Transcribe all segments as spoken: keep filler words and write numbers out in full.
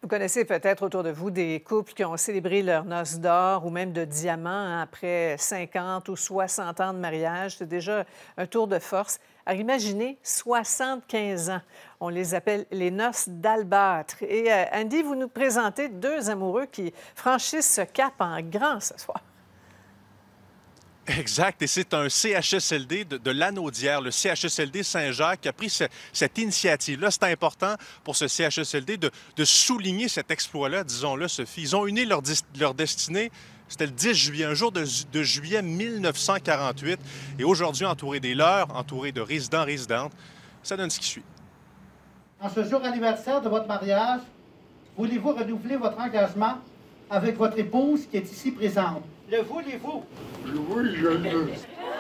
connaissez peut-être autour de vous des couples qui ont célébré leurs noces d'or ou même de diamants hein, après cinquante ou soixante ans de mariage. C'est déjà un tour de force. Alors imaginez, soixante-quinze ans. On les appelle les noces d'albâtre. Et euh, Andy, vous nous présentez deux amoureux qui franchissent ce cap en grand ce soir. Exact. Et c'est un C H S L D de, de Lanaudière, le C H S L D Saint-Jacques, qui a pris ce, cette initiative-là. C'est important pour ce C H S L D de, de souligner cet exploit-là, disons-le, Sophie. Ils ont uni leur, leur destinée. C'était le dix juillet, un jour de, de juillet mille neuf cent quarante-huit. Et aujourd'hui, entouré des leurs, entouré de résidents, résidentes, ça donne ce qui suit. En ce jour anniversaire de votre mariage, voulez-vous renouveler votre engagement avec votre épouse qui est ici présente? Le voulez-vous? Oui, je le.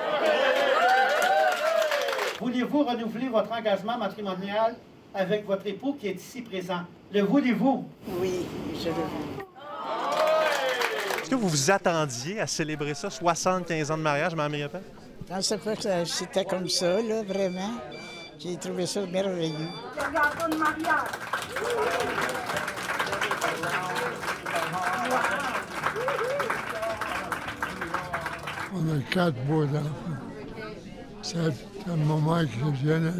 Voulez-vous renouveler votre engagement matrimonial avec votre époux qui est ici présent? Le voulez-vous? Oui, je le veux. Est-ce que vous vous attendiez à célébrer ça, soixante-quinze ans de mariage, Mme Mirabel? Je ne pensais pas que c'était comme ça, là, vraiment. J'ai trouvé ça merveilleux. Gâteau de mariage. On a quatre beaux enfants. C'est un moment exceptionnel.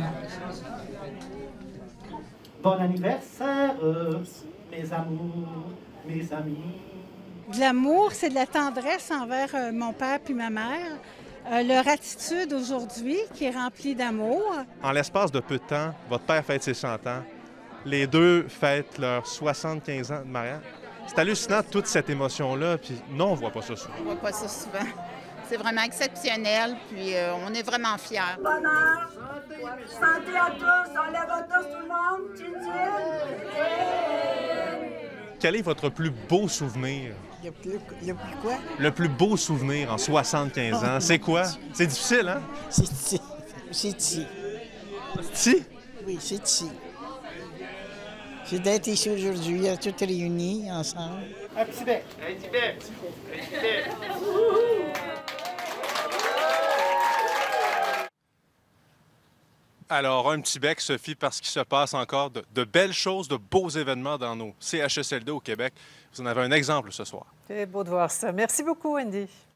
Bon anniversaire, euh, mes amours, mes amis. De l'amour, c'est de la tendresse envers euh, mon père puis ma mère. Euh, leur attitude aujourd'hui qui est remplie d'amour. En l'espace de peu de temps, votre père fête ses cent ans. Les deux fêtent leurs soixante-quinze ans de mariage. C'est hallucinant, toute cette émotion-là. Puis non, on ne voit pas ça souvent. On ne voit pas ça souvent. C'est vraiment exceptionnel, puis euh, on est vraiment fiers. Bonheur, santé à tous, on lève à tous tout le monde, tchin Quel est votre plus beau souvenir? Le plus, le plus quoi? Le plus beau souvenir en soixante-quinze ans, c'est quoi? C'est difficile, hein? C'est ici. C'est ici. Si? Oui, c'est ici. C'est d'être ici aujourd'hui, toutes réunies ensemble. Un petit bec. Un petit bec. Un petit bec. Alors, un petit bec, Sophie, parce qu'il se passe encore de, de belles choses, de beaux événements dans nos C H S L D au Québec. Vous en avez un exemple ce soir. C'est beau de voir ça. Merci beaucoup, Andy.